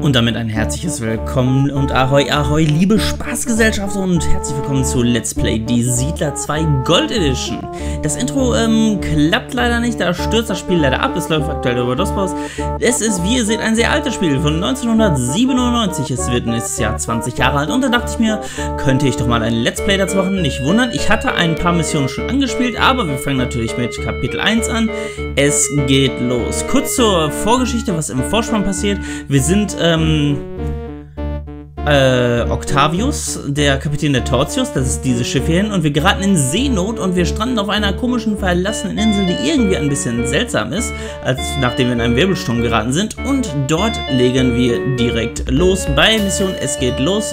Und damit ein herzliches Willkommen und Ahoi Ahoi, liebe Spaßgesellschaft und herzlich willkommen zu Let's Play Die Siedler 2 Gold Edition. Das Intro klappt leider nicht, da stürzt das Spiel leider ab, es läuft aktuell über DOS-Boss. Es ist, wie ihr seht, ein sehr altes Spiel von 1997, es wird nächstes Jahr 20 Jahre alt und da dachte ich mir, könnte ich doch mal ein Let's Play dazu machen. Nicht wundern, ich hatte ein paar Missionen schon angespielt, aber wir fangen natürlich mit Kapitel 1 an. Es geht los. Kurz zur Vorgeschichte, was im Vorspann passiert. Wir sind Octavius, der Kapitän der Tortius, das ist dieses Schiff hierhin, und wir geraten in Seenot und wir stranden auf einer komischen, verlassenen Insel, die irgendwie ein bisschen seltsam ist, als nachdem wir in einen Wirbelsturm geraten sind, und dort legen wir direkt los bei Mission Es geht los.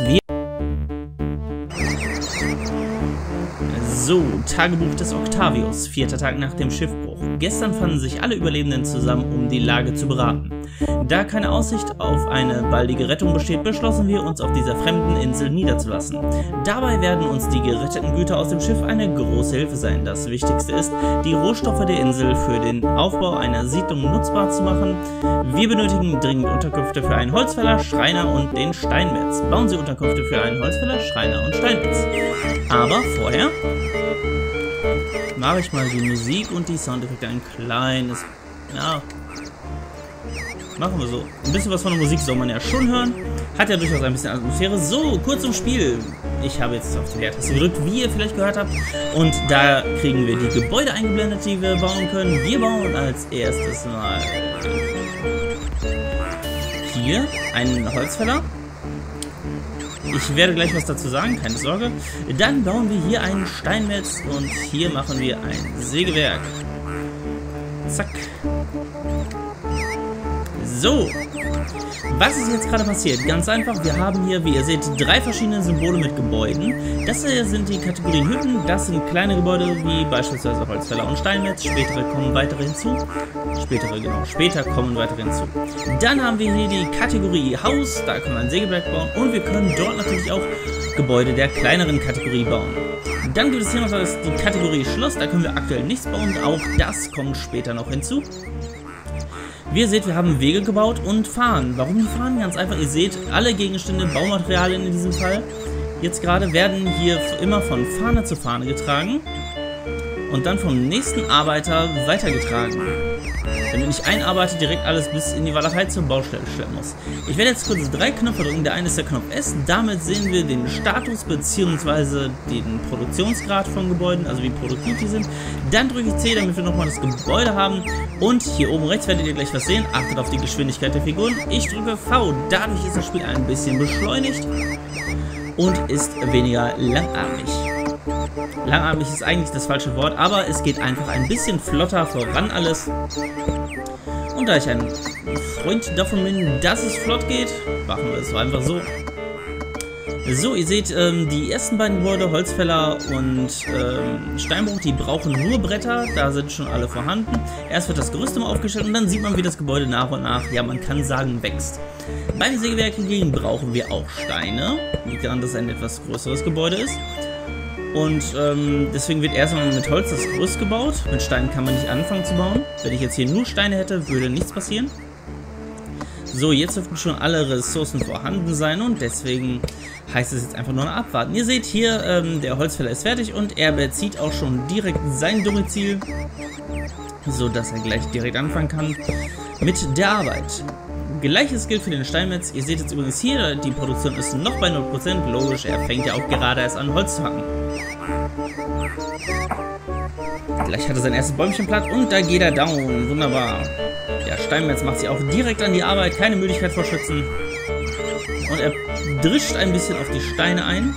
So, Tagebuch des Octavius, 4. Tag nach dem Schiffbruch. Gestern fanden sich alle Überlebenden zusammen, um die Lage zu beraten. Da keine Aussicht auf eine baldige Rettung besteht, beschlossen wir, uns auf dieser fremden Insel niederzulassen. Dabei werden uns die geretteten Güter aus dem Schiff eine große Hilfe sein. Das Wichtigste ist, die Rohstoffe der Insel für den Aufbau einer Siedlung nutzbar zu machen. Wir benötigen dringend Unterkünfte für einen Holzfäller, Schreiner und den Steinmetz. Bauen Sie Unterkünfte für einen Holzfäller, Schreiner und Steinmetz. Aber vorher mache ich mal die Musik und die Soundeffekte ein kleines... Ja, machen wir so. Ein bisschen was von der Musik soll man ja schon hören. Hat ja durchaus ein bisschen Atmosphäre. So, kurz zum Spiel. Ich habe jetzt auf die Leertaste gedrückt, wie ihr vielleicht gehört habt. Und da kriegen wir die Gebäude eingeblendet, die wir bauen können. Wir bauen als erstes mal hier einen Holzfäller. Ich werde gleich was dazu sagen, keine Sorge. Dann bauen wir hier einen Steinmetz und hier machen wir ein Sägewerk. Zack. So. Was ist jetzt gerade passiert? Ganz einfach, wir haben hier, wie ihr seht, 3 verschiedene Symbole mit Gebäuden. Das hier sind die Kategorien Hütten, das sind kleine Gebäude wie beispielsweise Holzfäller und Steinmetz. Später kommen weitere hinzu. Später kommen weitere hinzu. Dann haben wir hier die Kategorie Haus, da können wir ein Sägewerk bauen und wir können dort natürlich auch Gebäude der kleineren Kategorie bauen. Dann gibt es hier noch die Kategorie Schloss, da können wir aktuell nichts bauen, auch das kommt später noch hinzu. Wie ihr seht, wir haben Wege gebaut und fahren. Warum die fahren? Ganz einfach, ihr seht, alle Gegenstände, Baumaterialien in diesem Fall, jetzt gerade werden hier immer von Fahne zu Fahne getragen und dann vom nächsten Arbeiter weitergetragen. Damit nicht ein Arbeiter direkt alles bis in die Walachei zur Baustelle stellen muss. Ich werde jetzt kurz 3 Knöpfe drücken. Der eine ist der Knopf S. Damit sehen wir den Status bzw. den Produktionsgrad von Gebäuden, also wie produktiv die sind. Dann drücke ich C, damit wir nochmal das Gebäude haben. Und hier oben rechts werdet ihr gleich was sehen. Achtet auf die Geschwindigkeit der Figuren. Ich drücke V. Dadurch ist das Spiel ein bisschen beschleunigt und ist weniger langatmig. Langatmig ist eigentlich das falsche Wort, aber es geht einfach ein bisschen flotter voran alles. Und da ich ein Freund davon bin, dass es flott geht, machen wir es einfach so. So, ihr seht, die ersten beiden Gebäude, Holzfäller und Steinbruch, die brauchen nur Bretter, da sind schon alle vorhanden. Erst wird das Gerüst immer aufgestellt und dann sieht man, wie das Gebäude nach und nach, ja, man kann sagen, wächst. Beim Sägewerk hingegen brauchen wir auch Steine, liegt daran, dass es ein etwas größeres Gebäude ist. Und deswegen wird erstmal mit Holz das Gerüst gebaut. Mit Steinen kann man nicht anfangen zu bauen. Wenn ich jetzt hier nur Steine hätte, würde nichts passieren. So, jetzt dürften schon alle Ressourcen vorhanden sein und deswegen heißt es jetzt einfach nur noch abwarten. Ihr seht hier, der Holzfäller ist fertig und er bezieht auch schon direkt sein Domizil, so dass er gleich direkt anfangen kann mit der Arbeit. Gleiches gilt für den Steinmetz. Ihr seht jetzt übrigens hier, die Produktion ist noch bei 0%. Logisch, er fängt ja auch gerade erst an, Holz zu hacken. Gleich hat er sein erstes Bäumchen platt und da geht er down. Wunderbar. Der Steinmetz macht sich auch direkt an die Arbeit, keine Müdigkeit vorschützen. Und er drischt ein bisschen auf die Steine ein.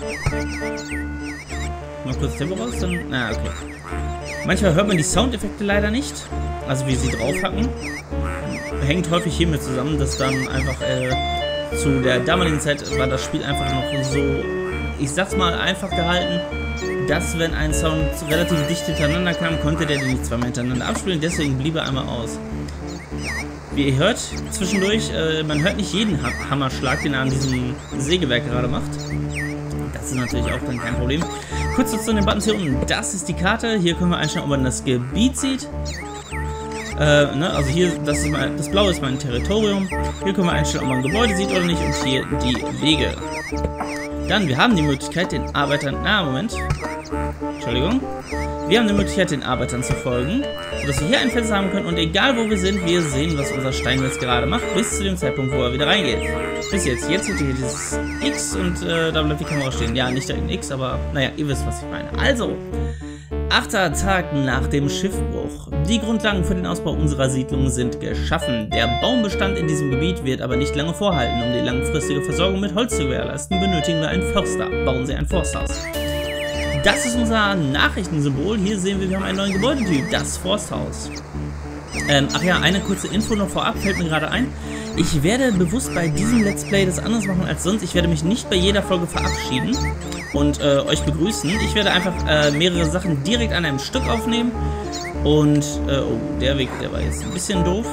Mal kurz Tempo raus, dann... Na, okay. Manchmal hört man die Soundeffekte leider nicht, also wie sie draufhacken. Hängt häufig hiermit zusammen, dass dann einfach zu der damaligen Zeit war das Spiel einfach noch so, ich sag's mal, einfach gehalten, dass wenn ein Sound relativ dicht hintereinander kam, konnte der den nicht zweimal hintereinander abspielen, deswegen blieb er einmal aus. Wie ihr hört, zwischendurch, man hört nicht jeden Hammerschlag, den er an diesem Sägewerk gerade macht. Das ist natürlich auch dann kein Problem. Kurz zu den Buttons hier unten, das ist die Karte, hier können wir einstellen, ob man das Gebiet sieht. Also hier, das Blaue ist mein Territorium. Hier können wir einstellen, ob man ein Gebäude sieht oder nicht. Und hier die Wege. Dann, wir haben die Möglichkeit, den Arbeitern... Entschuldigung. Wir haben die Möglichkeit, den Arbeitern zu folgen, sodass wir hier ein Fenster haben können und egal wo wir sind, wir sehen, was unser Stein jetzt gerade macht, bis zu dem Zeitpunkt, wo er wieder reingeht. Bis jetzt. Jetzt seht ihr hier dieses X und da bleibt die Kamera stehen. Ja, nicht ein X, aber naja, ihr wisst, was ich meine. Also, 8. Tag nach dem Schiffbruch. Die Grundlagen für den Ausbau unserer Siedlung sind geschaffen. Der Baumbestand in diesem Gebiet wird aber nicht lange vorhalten. Um die langfristige Versorgung mit Holz zu gewährleisten, benötigen wir einen Förster. Bauen Sie ein Forsthaus. Das ist unser Nachrichtensymbol. Hier sehen wir haben einen neuen Gebäudetyp, das Forsthaus. Ach ja, eine kurze Info noch vorab, fällt mir gerade ein. Ich werde bewusst bei diesem Let's Play das anders machen als sonst. Ich werde mich nicht bei jeder Folge verabschieden und euch begrüßen. Ich werde einfach mehrere Sachen direkt an einem Stück aufnehmen. Und, oh, der Weg, der war jetzt ein bisschen doof.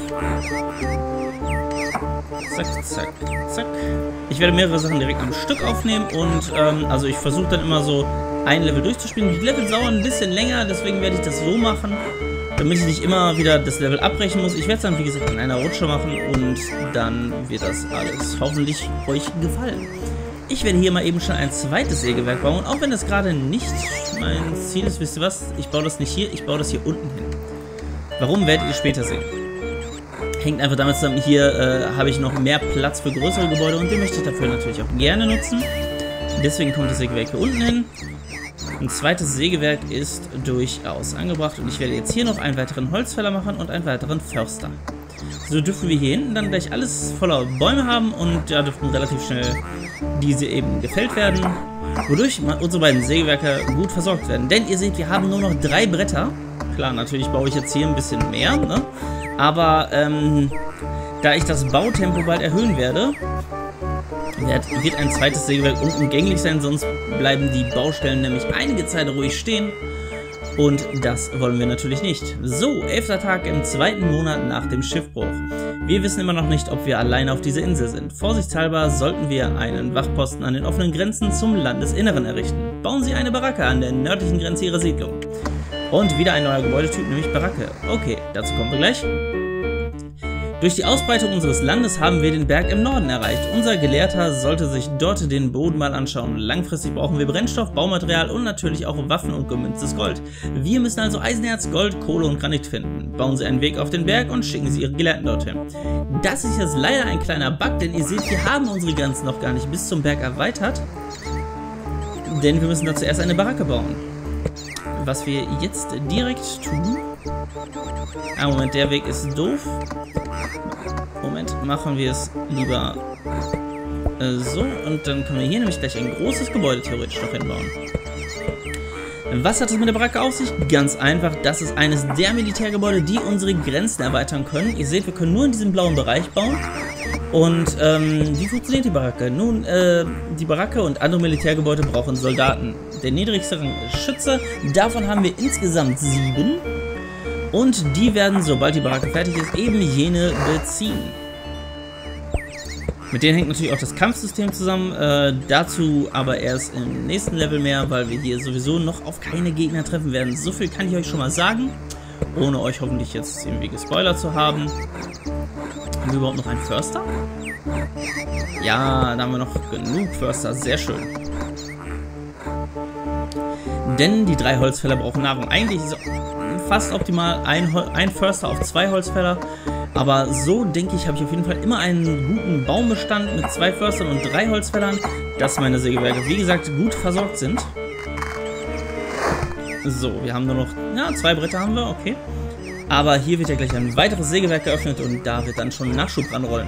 Zack, zack, zack. Ich werde mehrere Sachen direkt am Stück aufnehmen und, also ich versuche dann immer so ein Level durchzuspielen. Die Level dauern ein bisschen länger, deswegen werde ich das so machen, damit ich nicht immer wieder das Level abbrechen muss. Ich werde es dann, wie gesagt, in einer Rutsche machen und dann wird das alles hoffentlich euch gefallen. Ich werde hier mal eben schon ein zweites Sägewerk bauen, auch wenn das gerade nicht mein Ziel ist. Wisst ihr was? Ich baue das nicht hier, ich baue das hier unten hin. Warum, werdet ihr später sehen. Hängt einfach damit zusammen, hier habe ich noch mehr Platz für größere Gebäude und den möchte ich dafür natürlich auch gerne nutzen. Deswegen kommt das Sägewerk hier unten hin. Ein zweites Sägewerk ist durchaus angebracht und ich werde jetzt hier noch einen weiteren Holzfäller machen und einen weiteren Förster. So dürfen wir hier hinten dann gleich alles voller Bäume haben und da dürften relativ schnell diese eben gefällt werden, wodurch unsere beiden Sägewerke gut versorgt werden. Denn ihr seht, wir haben nur noch 3 Bretter. Klar, natürlich baue ich jetzt hier ein bisschen mehr, ne? Aber da ich das Bautempo bald erhöhen werde, wird ein zweites Sägewerk unumgänglich sein, sonst bleiben die Baustellen nämlich einige Zeit ruhig stehen und das wollen wir natürlich nicht. So, 11. Tag im 2. Monat nach dem Schiffbruch. Wir wissen immer noch nicht, ob wir alleine auf dieser Insel sind. Vorsichtshalber sollten wir einen Wachposten an den offenen Grenzen zum Landesinneren errichten. Bauen Sie eine Baracke an der nördlichen Grenze Ihrer Siedlung. Und wieder ein neuer Gebäudetyp, nämlich Baracke. Okay, dazu kommen wir gleich. Durch die Ausbreitung unseres Landes haben wir den Berg im Norden erreicht. Unser Gelehrter sollte sich dort den Boden mal anschauen. Langfristig brauchen wir Brennstoff, Baumaterial und natürlich auch Waffen und gemünztes Gold. Wir müssen also Eisenerz, Gold, Kohle und Granit finden. Bauen Sie einen Weg auf den Berg und schicken Sie Ihre Gelehrten dorthin. Das ist jetzt leider ein kleiner Bug, denn ihr seht, wir haben unsere Grenzen noch gar nicht bis zum Berg erweitert. Denn wir müssen da zuerst eine Baracke bauen. Was wir jetzt direkt tun... Ah, Moment, der Weg ist doof. Moment, machen wir es lieber so. Und dann können wir hier nämlich gleich ein großes Gebäude theoretisch noch hinbauen. Was hat es mit der Baracke auf sich? Ganz einfach, das ist eines der Militärgebäude, die unsere Grenzen erweitern können. Ihr seht, wir können nur in diesem blauen Bereich bauen. Und wie funktioniert die Baracke? Nun, die Baracke und andere Militärgebäude brauchen Soldaten. Der niedrigste Rang ist Schütze. Davon haben wir insgesamt 7. Und die werden, sobald die Baracke fertig ist, eben jene beziehen. Mit denen hängt natürlich auch das Kampfsystem zusammen. Dazu aber erst im nächsten Level mehr, weil wir hier sowieso noch auf keine Gegner treffen werden. So viel kann ich euch schon mal sagen, ohne euch hoffentlich jetzt irgendwie gespoilert zu haben. Haben wir überhaupt noch einen Förster? Ja, da haben wir noch genug Förster. Sehr schön. Denn die 3 Holzfäller brauchen Nahrung. Eigentlich ist es fast optimal ein Förster auf 2 Holzfäller. Aber so, denke ich, habe ich auf jeden Fall immer einen guten Baumbestand mit 2 Förstern und 3 Holzfällern, dass meine Sägewerke, wie gesagt, gut versorgt sind. So, wir haben nur noch, ja, 2 Bretter haben wir, okay. Aber hier wird ja gleich ein weiteres Sägewerk geöffnet und da wird dann schon Nachschub ranrollen.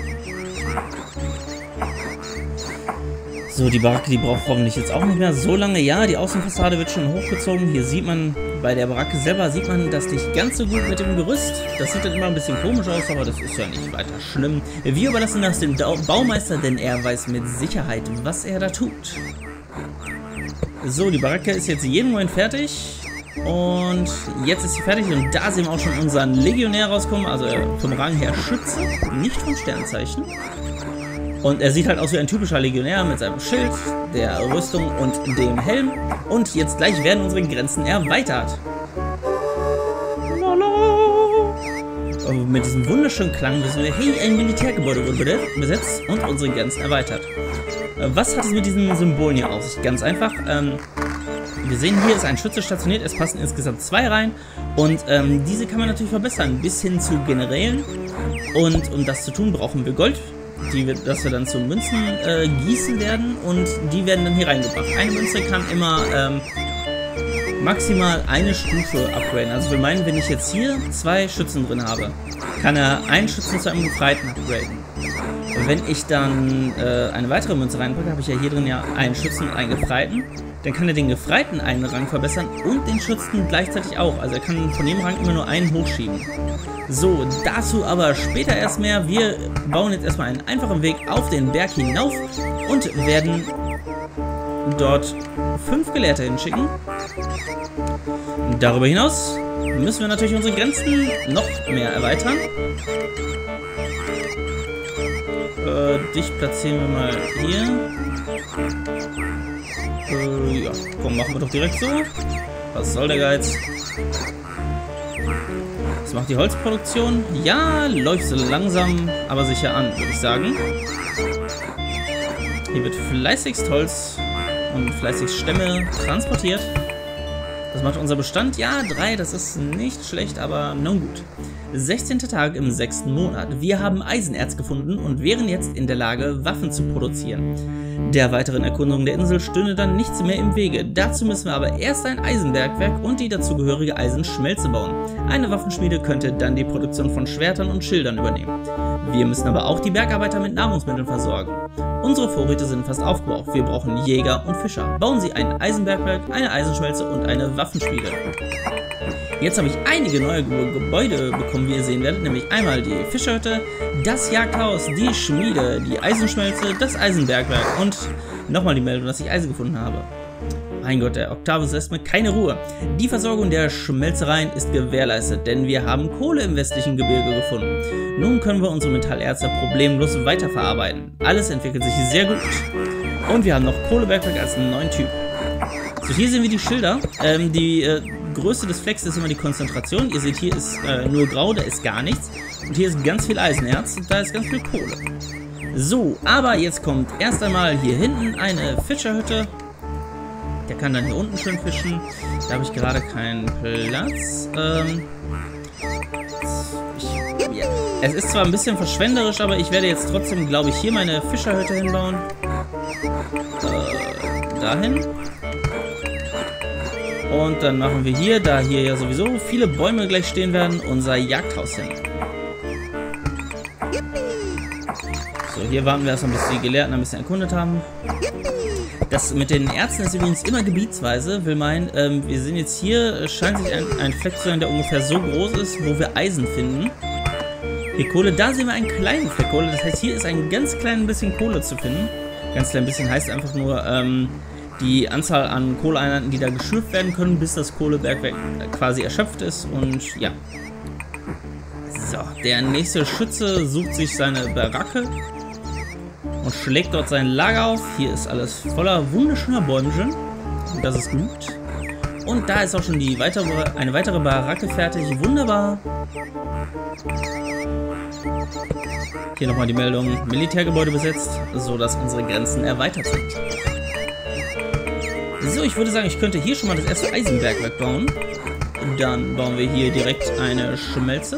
So, die Baracke, die braucht hoffentlich jetzt auch nicht mehr so lange. Ja, die Außenfassade wird schon hochgezogen. Hier sieht man, bei der Baracke selber sieht man das nicht ganz so gut mit dem Gerüst. Das sieht dann immer ein bisschen komisch aus, aber das ist ja nicht weiter schlimm. Wir überlassen das dem Baumeister, denn er weiß mit Sicherheit, was er da tut. So, die Baracke ist jetzt jeden Moment fertig. Und jetzt ist sie fertig und da sehen wir auch schon unseren Legionär rauskommen. Also vom Rang her Schütze, nicht vom Sternzeichen. Und er sieht halt aus wie ein typischer Legionär mit seinem Schild, der Rüstung und dem Helm. Und jetzt gleich werden unsere Grenzen erweitert. Lala. Mit diesem wunderschönen Klang wissen wir, hey, ein Militärgebäude wurde besetzt und unsere Grenzen erweitert. Was hat es mit diesen Symbolen hier auf sich? Ganz einfach, wir sehen, hier ist ein Schütze stationiert, es passen insgesamt 2 rein und diese kann man natürlich verbessern, bis hin zu Generälen. Und um das zu tun, brauchen wir Gold, das wir dann zu Münzen gießen werden und die werden dann hier reingebracht. Eine Münze kann immer maximal eine Stufe upgraden. Also wir meinen, wenn ich jetzt hier 2 Schützen drin habe, kann er einen Schützen zu einem Gefreiten upgraden. Wenn ich dann eine weitere Münze reinpacke, habe ich ja hier drin ja einen Schützen und einen Gefreiten. Dann kann er den Gefreiten einen Rang verbessern und den Schützen gleichzeitig auch. Also er kann von jedem Rang immer nur einen hochschieben. So, dazu aber später erst mehr. Wir bauen jetzt erstmal einen einfachen Weg auf den Berg hinauf und werden dort 5 Gelehrte hinschicken. Darüber hinaus müssen wir natürlich unsere Grenzen noch mehr erweitern. Dich platzieren wir mal hier. Ja, komm, machen wir doch direkt so. Was soll der Geiz? Was macht die Holzproduktion? Ja, läuft so langsam, aber sicher an, würde ich sagen. Hier wird fleißigst Holz und fleißigst Stämme transportiert. Das macht unser Bestand. Ja, 3, das ist nicht schlecht, aber nun gut. 16. Tag im 6. Monat. Wir haben Eisenerz gefunden und wären jetzt in der Lage, Waffen zu produzieren. Der weiteren Erkundung der Insel stünde dann nichts mehr im Wege. Dazu müssen wir aber erst ein Eisenbergwerk und die dazugehörige Eisenschmelze bauen. Eine Waffenschmiede könnte dann die Produktion von Schwertern und Schildern übernehmen. Wir müssen aber auch die Bergarbeiter mit Nahrungsmitteln versorgen. Unsere Vorräte sind fast aufgebraucht. Wir brauchen Jäger und Fischer. Bauen Sie ein Eisenbergwerk, eine Eisenschmelze und eine Waffenschmiede. Jetzt habe ich einige neue Gebäude bekommen, wie ihr sehen werdet, nämlich einmal die Fischerhütte, das Jagdhaus, die Schmiede, die Eisenschmelze, das Eisenbergwerk und nochmal die Meldung, dass ich Eisen gefunden habe. Mein Gott, der Octavus lässt mir keine Ruhe. Die Versorgung der Schmelzereien ist gewährleistet, denn wir haben Kohle im westlichen Gebirge gefunden. Nun können wir unsere Metallerze problemlos weiterverarbeiten. Alles entwickelt sich sehr gut. Und wir haben noch Kohlebergwerk als einen neuen Typ. So, hier sehen wir die Schilder. Die Größe des Flecks ist immer die Konzentration. Ihr seht, hier ist nur grau, da ist gar nichts. Und hier ist ganz viel Eisenerz und da ist ganz viel Kohle. So, aber jetzt kommt erst einmal hier hinten eine Fischerhütte. Der kann dann hier unten schön fischen. Da habe ich gerade keinen Platz. Ja. Es ist zwar ein bisschen verschwenderisch, aber ich werde jetzt trotzdem, glaube ich, hier meine Fischerhütte hinbauen. Dahin. Und dann machen wir hier, da hier ja sowieso viele Bäume gleich stehen werden, unser Jagdhaus hin. So, hier warten wir erstmal, bis die Gelehrten ein bisschen erkundet haben. Das mit den Erzen ist übrigens immer gebietsweise, will meinen, wir sehen jetzt hier, scheint sich ein Fleck zu sein, der ungefähr so groß ist, wo wir Eisen finden. Hier Kohle, da sehen wir einen kleinen Fleck Kohle, das heißt, hier ist ein ganz klein bisschen Kohle zu finden. Ganz klein bisschen heißt einfach nur, die Anzahl an Kohleeinheiten, die da geschürft werden können, bis das Kohlebergwerk quasi erschöpft ist und ja. So, der nächste Schütze sucht sich seine Baracke und schlägt dort sein Lager auf. Hier ist alles voller wunderschöner Bäumchen. Das ist gut. Und da ist auch schon eine weitere Baracke fertig. Wunderbar. Hier nochmal die Meldung, Militärgebäude besetzt, sodass unsere Grenzen erweitert sind. So, ich würde sagen, ich könnte hier schon mal das erste Eisenbergwerk bauen. Dann bauen wir hier direkt eine Schmelze.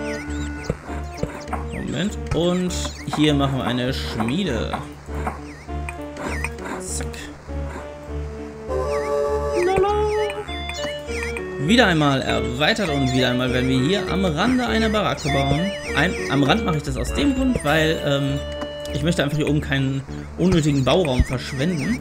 Moment. Und hier machen wir eine Schmiede. Zack. Wieder einmal erweitert und wieder einmal werden wir hier am Rande eine Baracke bauen. Am Rand mache ich das aus dem Grund, weil ich möchte einfach hier oben keinen unnötigen Bauraum verschwenden.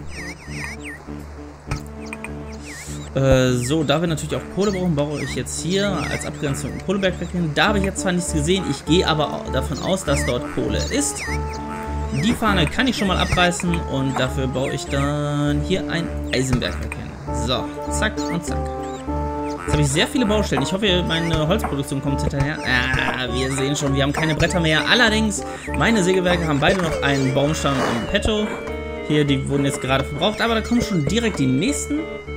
So, da wir natürlich auch Kohle brauchen, baue ich jetzt hier als Abgrenzung ein Kohlebergwerk hin. Da habe ich jetzt zwar nichts gesehen, ich gehe aber davon aus, dass dort Kohle ist. Die Fahne kann ich schon mal abreißen und dafür baue ich dann hier ein Eisenbergwerk hin. So, zack und zack. Jetzt habe ich sehr viele Baustellen. Ich hoffe, meine Holzproduktion kommt hinterher. Wir sehen schon, wir haben keine Bretter mehr. Allerdings, meine Sägewerke haben beide noch einen Baumstamm im Petto. Hier, die wurden jetzt gerade verbraucht, aber da kommen schon direkt die nächsten.